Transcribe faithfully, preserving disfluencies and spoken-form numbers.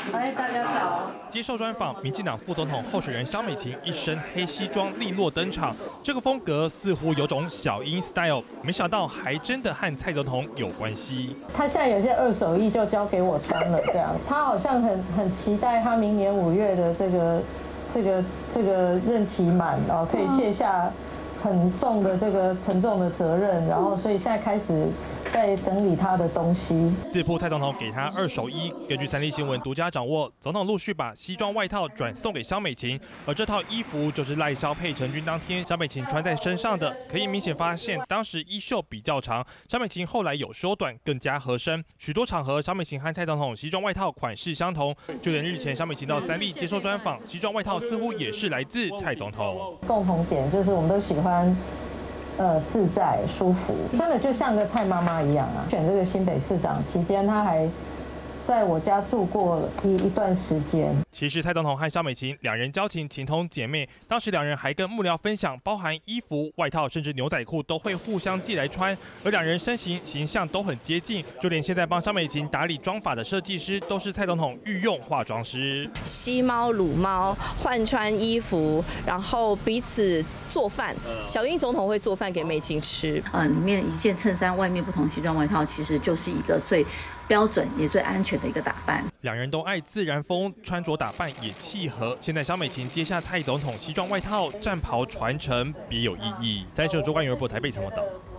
嗨，大家早。 接受专访，民进党副总统候选人萧美琴一身黑西装利落登场，这个风格似乎有种小英 style， 没想到还真的和蔡总统有关系。 他现在有些二手衣就交给我穿了，这样。他好像很很期待他明年五月的这个这个这个任期满哦，可以卸下很重的这个沉重的责任，然后所以现在开始在整理他的东西。 自曝蔡总统给他二手衣，根据三立新闻独家掌握，总统陆续把西装外套转送给萧美琴，而这套衣服就是赖萧配成军当天萧美琴穿在身上的。可以明显发现，当时衣袖比较长，萧美琴后来有缩短，更加合身。许多场合，萧美琴和蔡总统西装外套款式相同，就连日前萧美琴到三立接受专访，西装外套似乎也是来自蔡总统。 共同点就是我们都喜欢。呃，自在舒服，真的就像个蔡妈妈一样啊！选这个新北市长期间，他还在我家住过一一段时间。 其实蔡总统和萧美琴两人交情情同姐妹，当时两人还跟幕僚分享，包含衣服、外套，甚至牛仔裤都会互相寄来穿。而两人身形形象都很接近，就连现在帮萧美琴打理妆发的设计师，都是蔡总统御用化妆师。 吸猫、撸猫、换穿衣服，然后彼此做饭。小英总统会做饭给美琴吃。 呃，里面一件衬衫，外面不同西装外套，其实就是一个最标准也最安全的一个打扮。 两人都爱自然风，穿着打扮也契合。现在萧美琴接下蔡总统西装外套战袍传承，别有意义。三十九主管有人播台北采访报道。